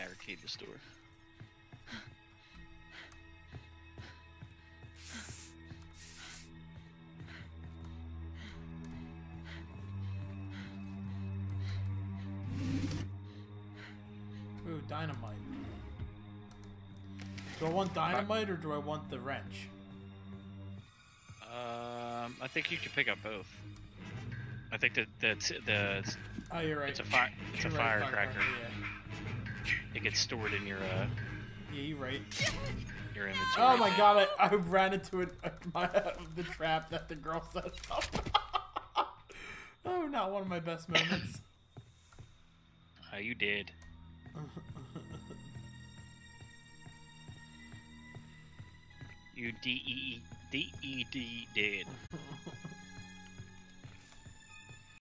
barricade this door. Ooh, dynamite. Do I want dynamite or do I want the wrench? I think you can pick up both. I think the Oh, you're right. it's a firecracker. Yeah. It gets stored in your Yeah, you're right. your inventory. Oh my god, I ran into the trap that the girl set up. Oh, not one of my best moments. You did. You D-E-D did.